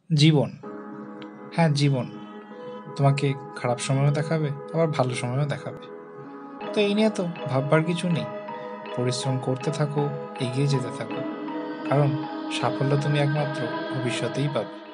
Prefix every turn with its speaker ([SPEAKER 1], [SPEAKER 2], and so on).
[SPEAKER 1] জীবন। হ্যাঁ, জীবন তোমাকে খারাপ সময়ও দেখাবে, আবার ভালো সময়ও দেখাবে। তো এই নিয়ে তো ভাববার কিছু নেই। পরিশ্রম করতে থাকো, এগিয়ে যেতে থাকো। কারণ সাফল্য তুমি একমাত্র ভবিষ্যতেই পাবে।